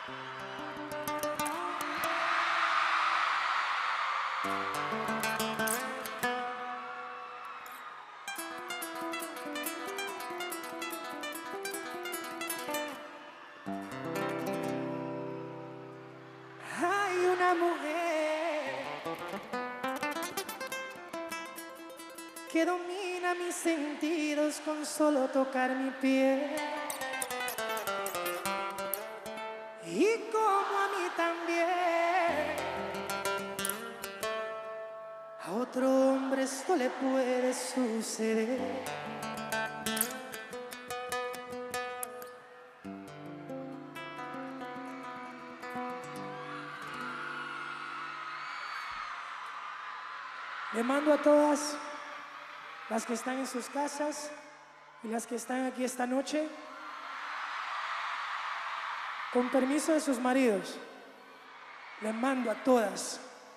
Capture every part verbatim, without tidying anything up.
Hay una mujer que domina mis sentidos con solo tocar mi piel. Y como a mí también, a otro hombre esto le puede suceder. Le mando a todas las que están en sus casas y las que están aquí esta noche, con permiso de sus maridos, les mando a todas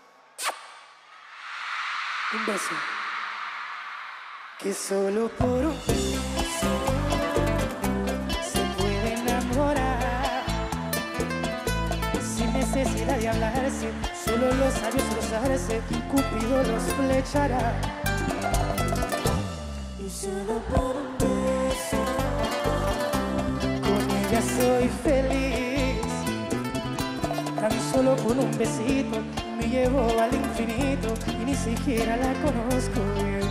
un beso. Que solo por un beso se puede enamorar, sin necesidad de hablarse, solo los labios rozarse, Cupido los flechará. Y solo por un beso con ella soy feliz. Tan solo con un besito me llevo al infinito y ni siquiera la conozco bien.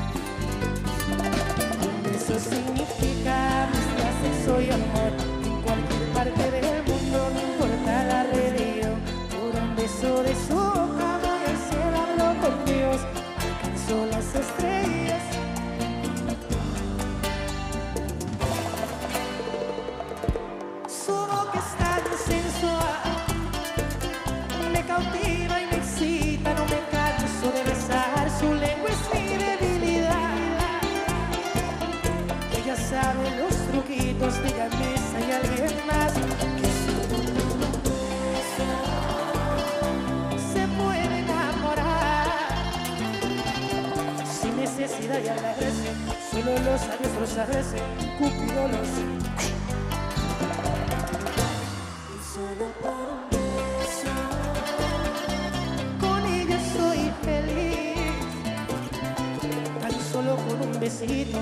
Eso significa amistad, sexo y amor. En cualquier parte del mundo, no importa la religión. Por un beso de su boca voy al cielo, hablo con Dios, alcanzo las estrellas. Su boca es tan sensual, me cautiva y me excita, no me canso de besar. Su lengua es mi debilidad. Ella sabe los truquitos, dígame si hay alguien más que solo por un beso se puede enamorar, sin necesidad de hablarse, solo los labios rozarse, Cupido los. Y solo por un beso con ella soy feliz. Tan solo con un besito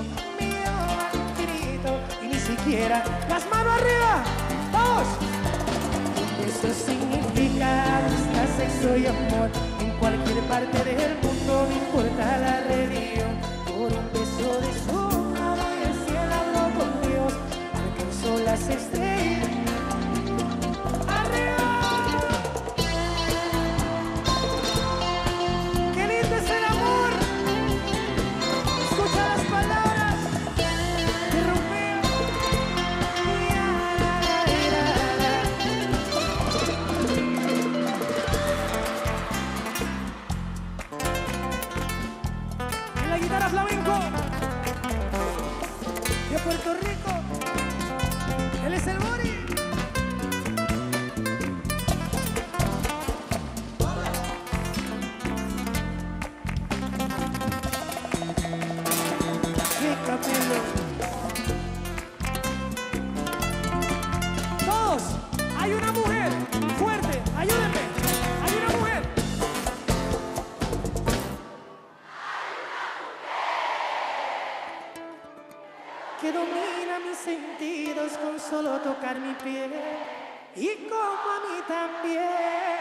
y ni siquiera las manos arriba, vamos. Eso significa amistad, sexo y amor. En cualquier parte del mundo, no importa la religión. Por un beso de su boca voy al cielo, hablo con Dios, alcanzo las estrellas. ¡Arriba! ¡Qué lindo es el amor! Escucha las palabras de Romeo. En la guitarra flamenco de Puerto Rico, él es el Bori. ¡Qué capelo! Todos, hay una mujer fuerte, ayúdenme, hay una mujer. Que domina mis sentidos con solo tocar mi piel. Y como a mí también,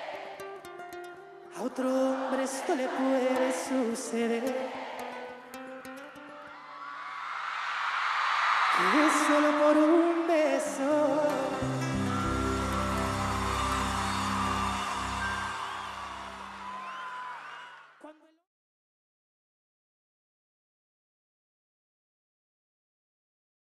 a otro hombre esto le puede suceder. Que solo por un beso